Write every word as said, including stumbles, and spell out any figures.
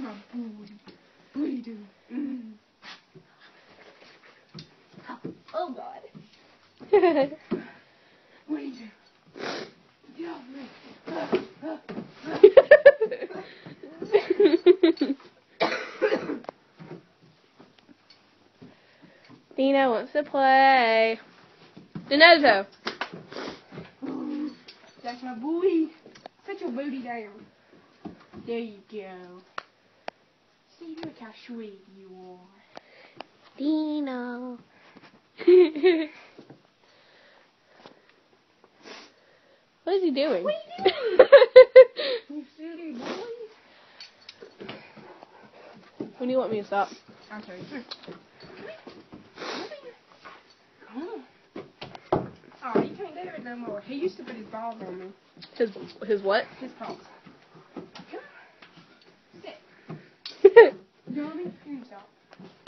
my booty. Booty do. Mm. Oh, God. What do you do? Get off me. Dina wants to play. Dinozo. That's my booty. Put your booty down. There you go. See, look how sweet you are. Dino. What is he doing? What are you doing? You silly boy. When do you want me to stop? I'll tell you. Come on. Oh, you can't do it no more. He used to put his balls on me. His his what? His paws. Come on. Sit. You know what I mean? You can stop.